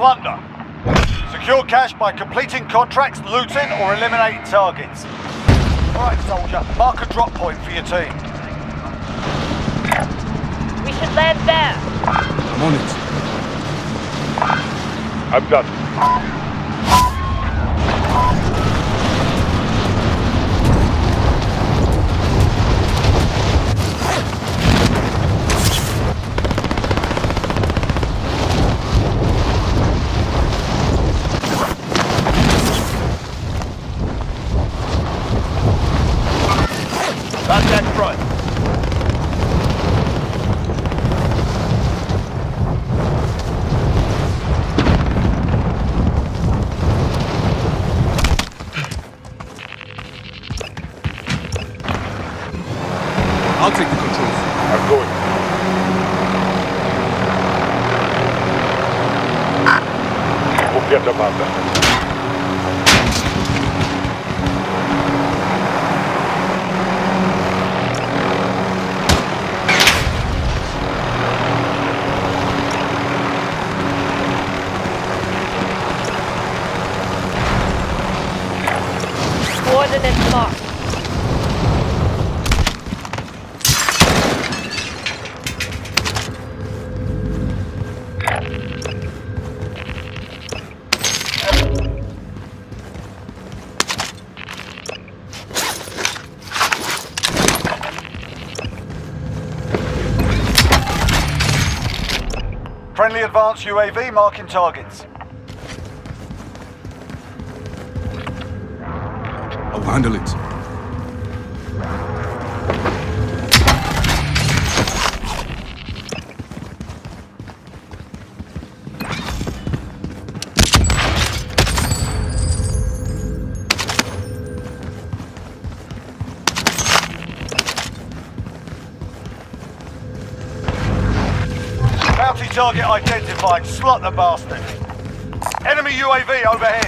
Plunder. Secure cash by completing contracts, looting, or eliminating targets. Alright, soldier. Mark a drop point for your team. We should land there. I'm on it. I've got it. Contact front. I'll take the controls. I'm going. Forget about that. Coordinates marked. Friendly advanced UAV marking targets. I'll handle it. Bounty target identified. Slot the bastard. Enemy UAV overhead.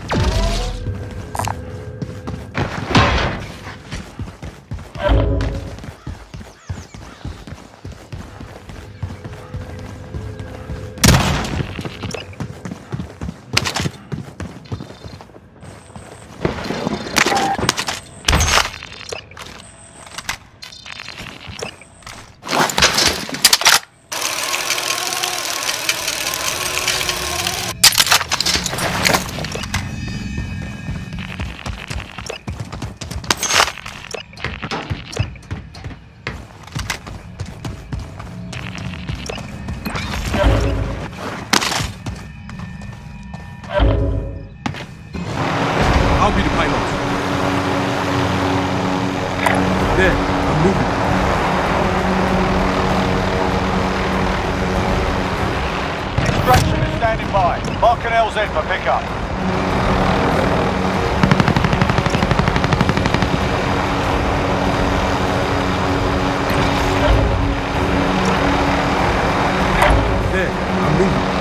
I'll be the pilot. There, I'm moving. Extraction is standing by. Mark an LZ for pickup. There, I'm moving.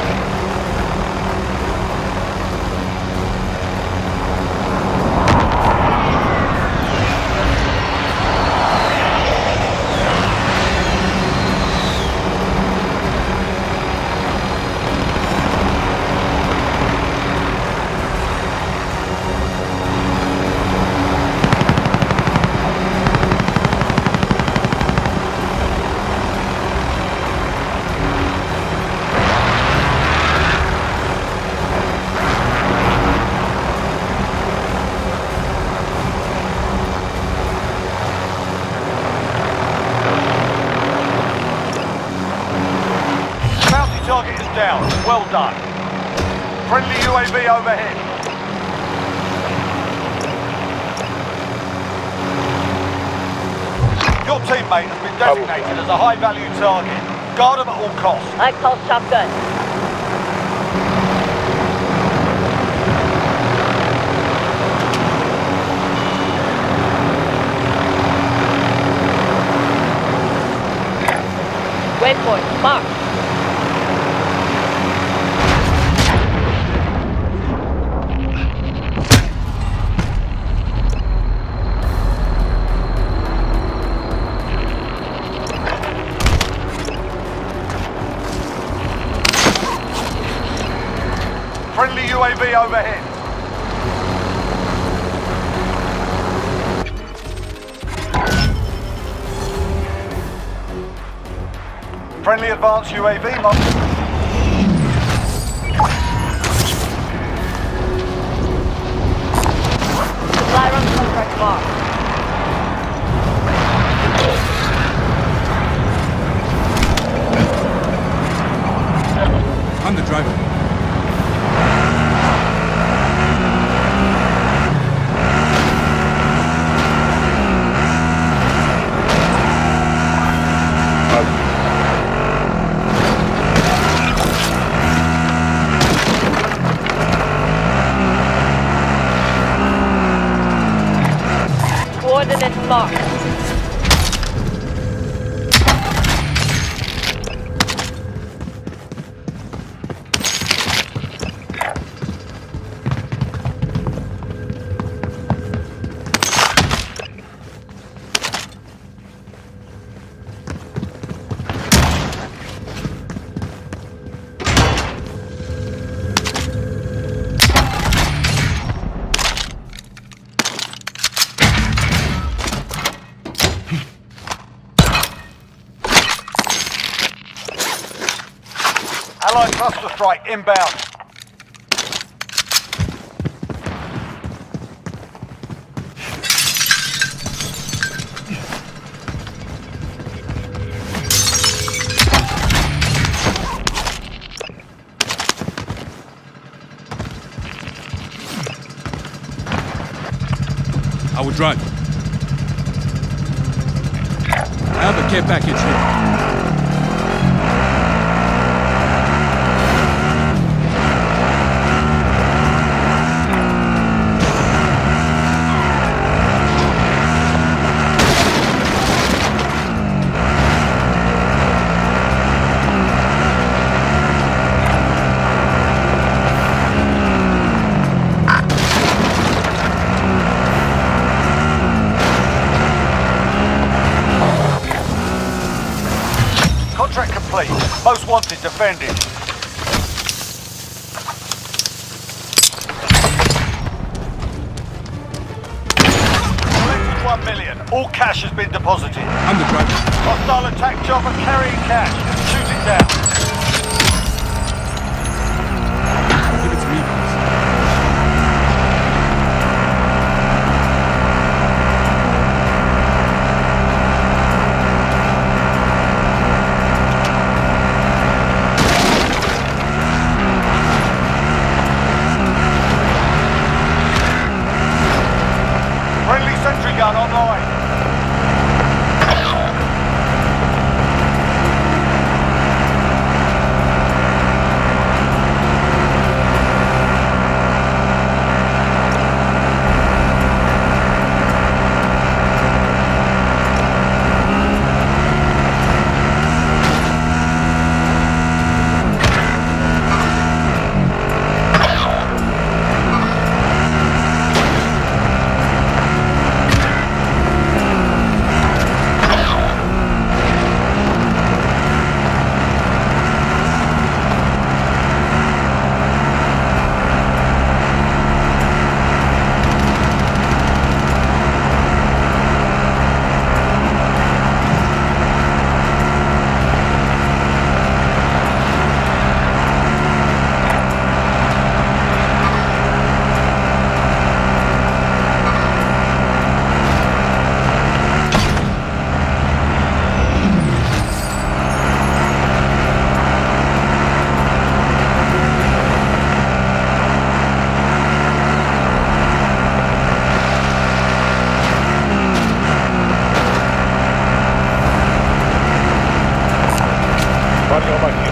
Target is down. Well done. Friendly UAV overhead. Your teammate has been designated as a high-value target. Guard them at all costs. I call shotgun. Waypoint marked. UAV overhead. Friendly advanced UAV marked. Supply run contract marked. I'm the driver. Coordinates marked. Allied cluster strike inbound. I will drive. I have a care package here. Contract complete. Most wanted defended. Collected 1 million. All cash has been deposited. I'm the driver. Hostile attack chopper carrying cash. Shoot it down. Give it to me, please. Friendly sentry gun online. Running on my